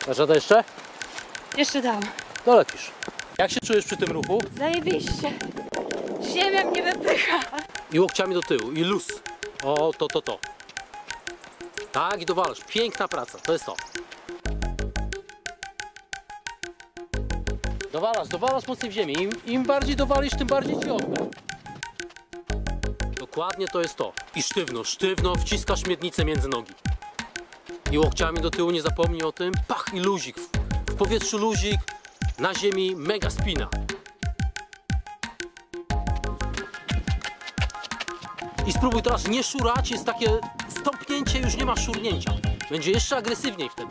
Dasz radę jeszcze? Jeszcze dam. No lecisz. Jak się czujesz przy tym ruchu? Zajebiście. Ziemia mnie wypycha. I łokciami do tyłu. I luz. O, to. Tak, i dowalasz. Piękna praca. To jest to. Dowalasz mocniej w ziemię. Im bardziej dowalisz, tym bardziej ci odda. Dokładnie to jest to. I sztywno wciskasz miednicę między nogi. I łokciami do tyłu, nie zapomnij o tym. Pach i luzik. W powietrzu luzik, na ziemi mega spina. I spróbuj teraz nie szurać, jest takie stąpnięcie, już nie ma szurnięcia. Będzie jeszcze agresywniej wtedy.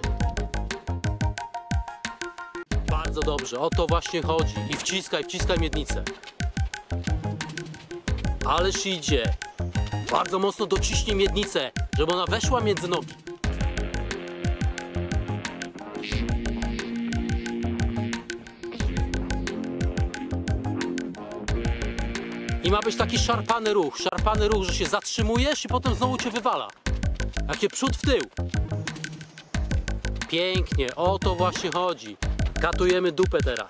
Bardzo dobrze, o to właśnie chodzi. I wciskaj miednicę. Ależ idzie. Bardzo mocno dociśnij miednicę, żeby ona weszła między nogi. I ma być taki szarpany ruch, że się zatrzymujesz i potem znowu cię wywala. Takie przód w tył. Pięknie, o to właśnie chodzi. Katujemy dupę teraz.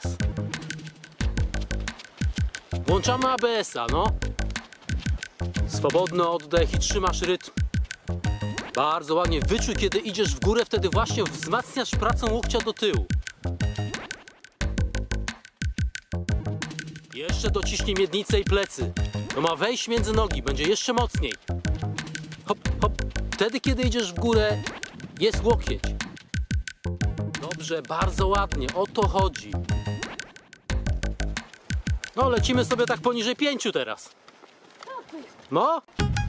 Włączamy ABS-a, no. Swobodny oddech i trzymasz rytm. Bardzo ładnie. Wyczuj, kiedy idziesz w górę, wtedy właśnie wzmacniasz pracą łokcia do tyłu. Jeszcze dociśnij miednicę i plecy. To ma wejść między nogi, będzie jeszcze mocniej. Hop, hop. Wtedy, kiedy idziesz w górę, jest łokieć. Dobrze, bardzo ładnie, o to chodzi. No, lecimy sobie tak poniżej 5 teraz. No?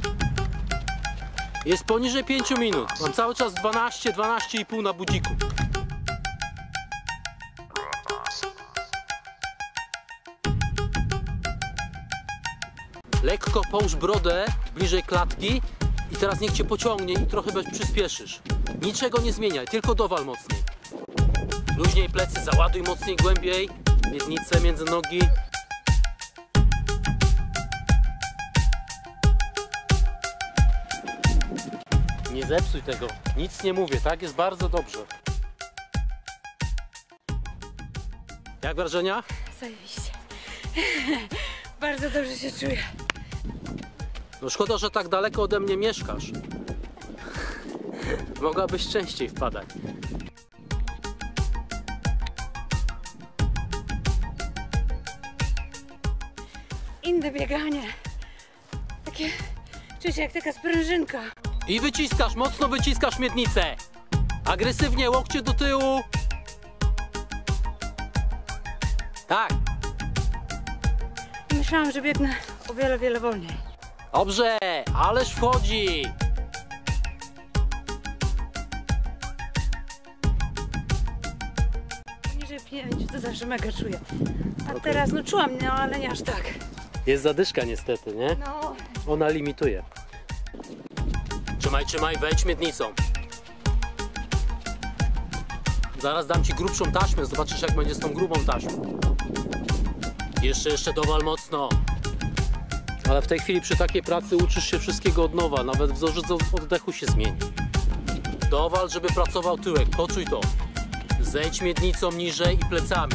Jest poniżej 5 minut. Mam cały czas 12,5 na budziku. Lekko połóż brodę bliżej klatki i teraz niech cię pociągnie i trochę przyspieszysz. Niczego nie zmieniaj, tylko dowal mocniej. Luźniej plecy, załaduj mocniej, głębiej. Miednicę między nogi. Nie zepsuj tego, nic nie mówię, tak? Jest bardzo dobrze. Jak wrażenia? Zajebiście. Bardzo dobrze się czuję. No szkoda, że tak daleko ode mnie mieszkasz. Mogłabyś częściej wpadać. Inne bieganie. Takie czucie jak taka sprężynka. I wyciskasz, mocno wyciskasz miednicę. Agresywnie, łokcie do tyłu. Tak. Myślałam, że biegnę o wiele wolniej. Dobrze, ależ wchodzi. Poniżej 5 to zawsze mega czuję. A teraz no czułam, no ale nie aż tak. Jest zadyszka niestety, nie? No. Ona limituje. Trzymaj, wejdź miednicą. Zaraz dam ci grubszą taśmę, zobaczysz jak będzie z tą grubą taśmą. Jeszcze dowal mocno. Ale w tej chwili przy takiej pracy uczysz się wszystkiego od nowa, nawet wzorzec oddechu się zmieni. Dowal, żeby pracował tyłek, poczuj to. Zejdź miednicą niżej i plecami.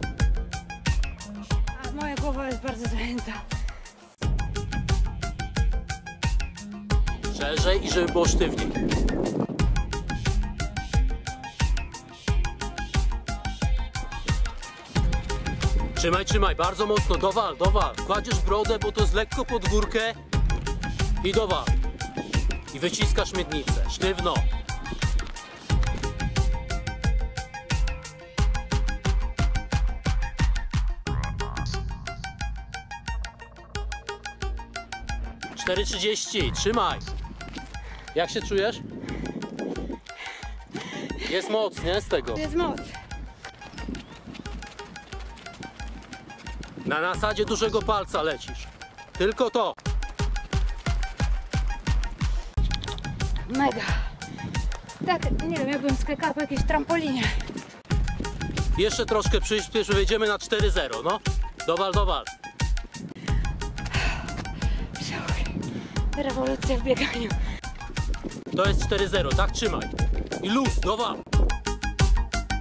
A moja głowa jest bardzo zajęta. Szerzej i żeby było sztywniej. Trzymaj, bardzo mocno, dowal. Kładziesz brodę, bo to jest lekko pod górkę i dowal. I wyciskasz miednicę, sztywno. Cztery 30, trzymaj. Jak się czujesz? Jest moc, nie? Z tego. Jest moc. Na nasadzie dużego palca lecisz. Tylko to. Mega. Tak, nie wiem, jakbym skakała po jakiejś trampolinie. Jeszcze troszkę przyspiesz, wejdziemy na 4-0, no. Dowal. Rewolucja w bieganiu. To jest 4-0, tak? Trzymaj. I luz, dowal.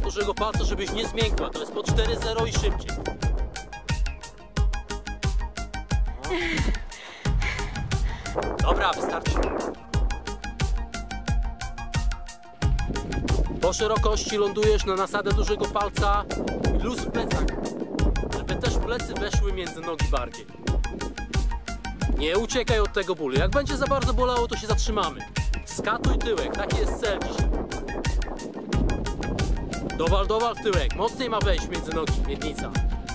dużego palca, żebyś nie zmiękła. To jest po 4-0 i szybciej. Dobra, wystarczy. Po szerokości lądujesz na nasadę dużego palca i luz w plecach, żeby też plecy weszły między nogi bardziej. Nie uciekaj od tego bólu. Jak będzie za bardzo bolało, to się zatrzymamy. Skatuj tyłek, taki jest cel dzisiaj. Dowal w tyłek. Mocniej ma wejść między nogi, miednica.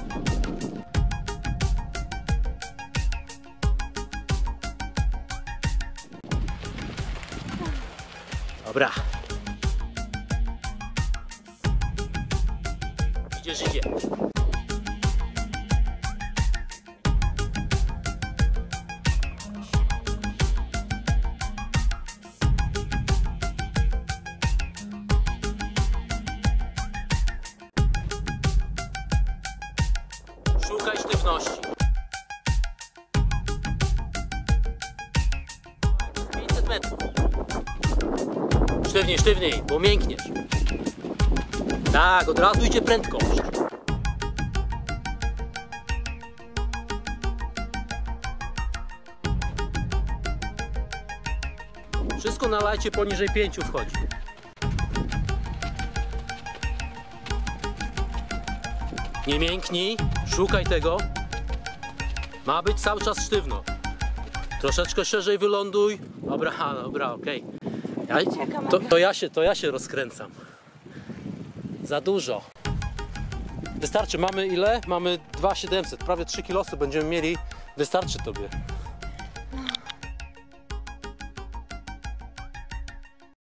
Dobra. Idzie. Szukaj sztywności. 500 metrów. Sztywniej, bo miękniesz. Tak, od razu idzie prędkość. Wszystko na lajcie poniżej 5 wchodzi. Nie mięknij, szukaj tego. Ma być cały czas sztywno. Troszeczkę szerzej wyląduj. Dobra, okej. To ja się rozkręcam. Za dużo. Wystarczy, mamy ile? Mamy 2700, prawie 3 kilosy będziemy mieli. Wystarczy tobie.